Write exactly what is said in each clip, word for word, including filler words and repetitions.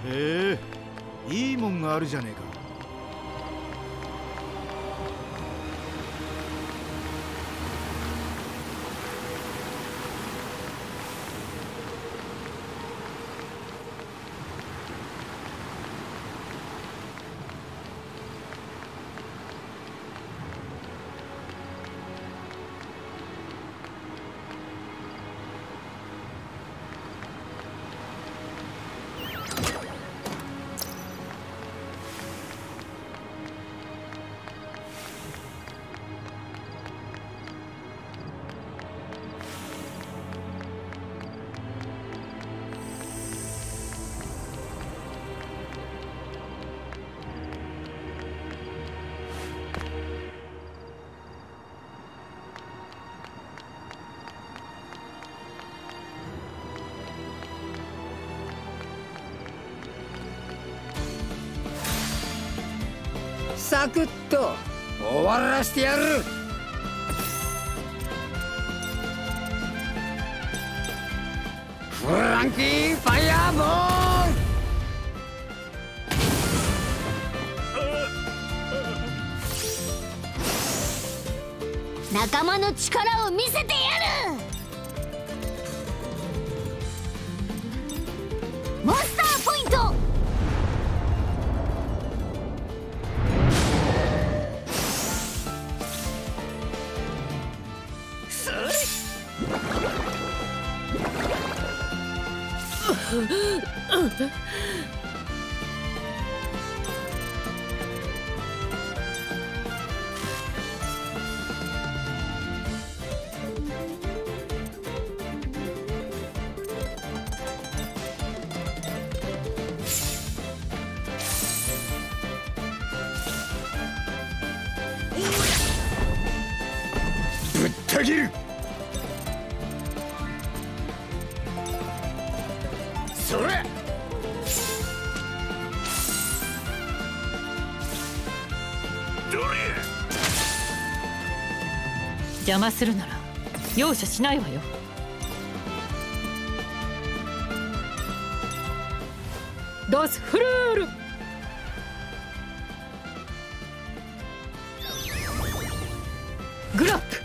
へえ、いいもんがあるじゃねえか。 サクッと終わらしてやる。フランキーファイヤーボール。仲間の力を見せてやる。モンスターポイント。 ぶった切る。それ。 邪魔するなら容赦しないわよ。ドスフルール。グラップ。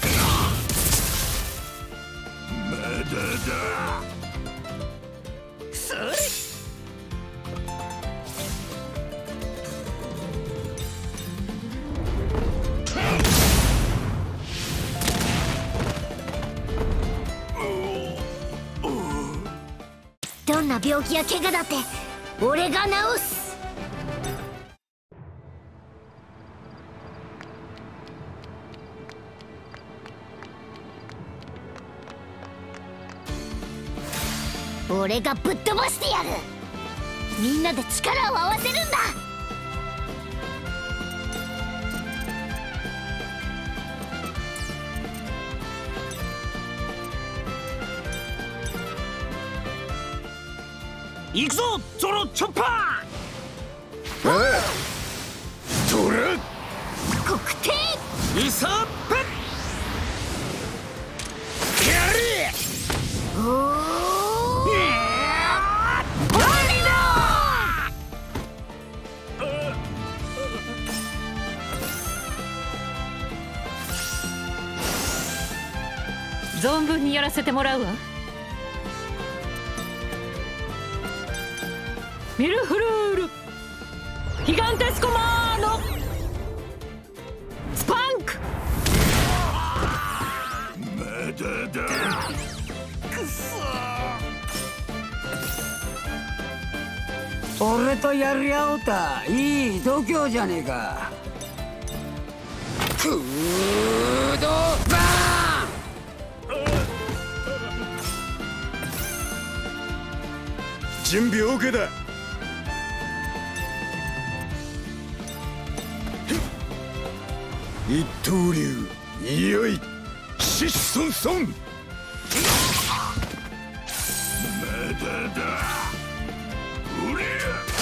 まだだ。それ。 どんな病気や怪我だって俺が治す。俺がぶっ飛ばしてやる。みんなで力を合わせるんだ。 行くぞゾロチョッパー。ああゾロ国定イサッペやれ。 おー存分にやらせてもらうわ。ミルフルールヒガンテスコマーノスパンク。 まだだ。くそ。 俺とやり合おうた。いい度胸じゃねえか。 クードバーン。準備 OK だ。一刀流よいシッソンソン。まだだ。おりゃ。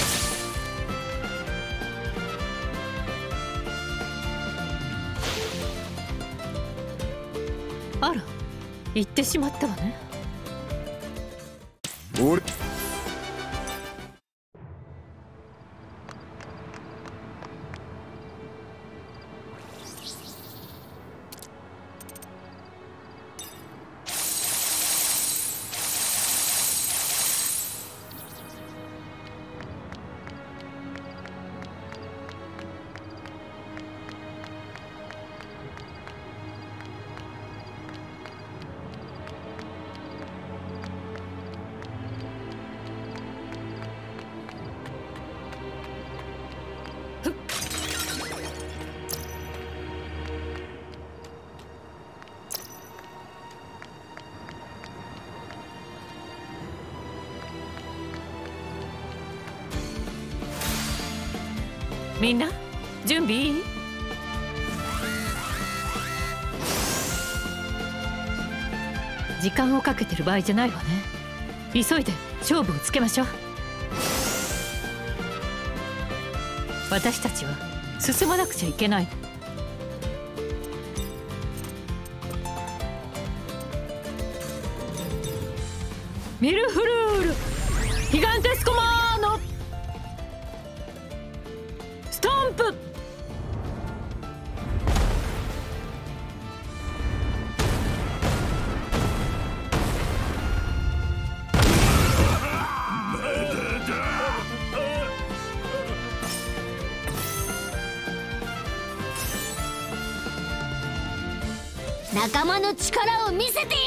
あら、行ってしまったわね。 俺みんな準備いい？時間をかけてる場合じゃないわね。急いで勝負をつけましょう。私たちは進まなくちゃいけない。ミルフルールヒガンテスコマーノストンプ。 仲間の力を見せてやる。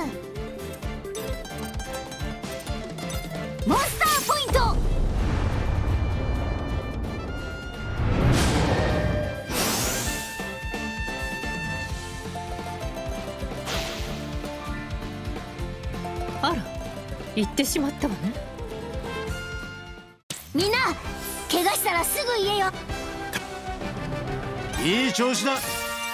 モンスターポイント。 あら、行ってしまったわね。 みんな怪我したらすぐ言えよ。 いい調子だ。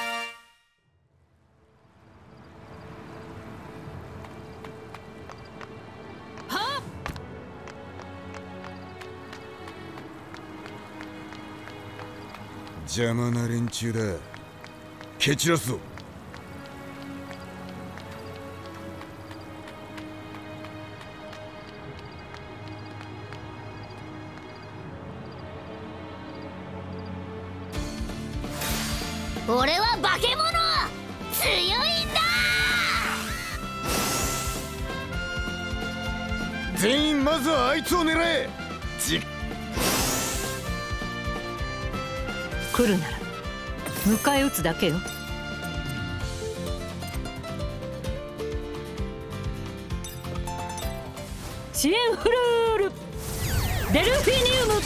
邪魔な連中だ。蹴散らすぞ。 俺は化け物、強いんだ。 全員まずはあいつを狙え。じ来るなら迎え撃つだけよ。支援フルールデルフィニウム。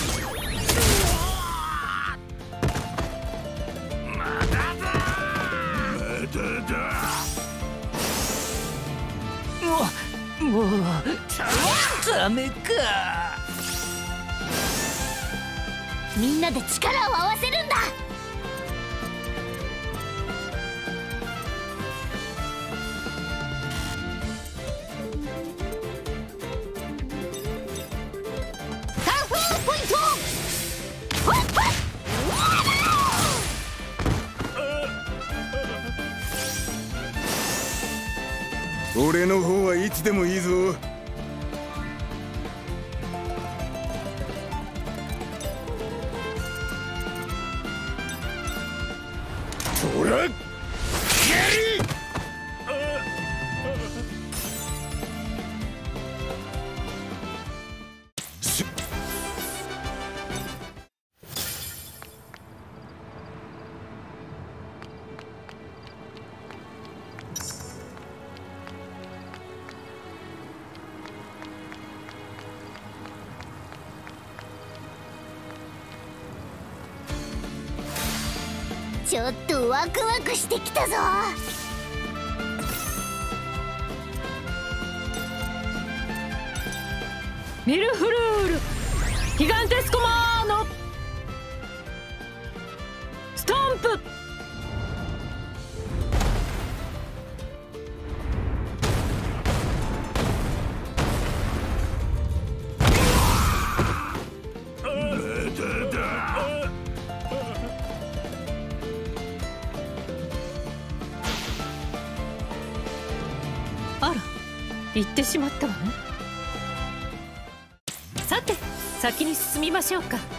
もうダメか。 みんなで力を合わせるんだ。カンフーポイント。わっわっ俺の方はいつでもいいぞ。ほら、やりちょっとワクワクしてきたぞ。 ミルフルールヒガンテスコマーノストンプ。あら、行ってしまったわね。さて、先に進みましょうか。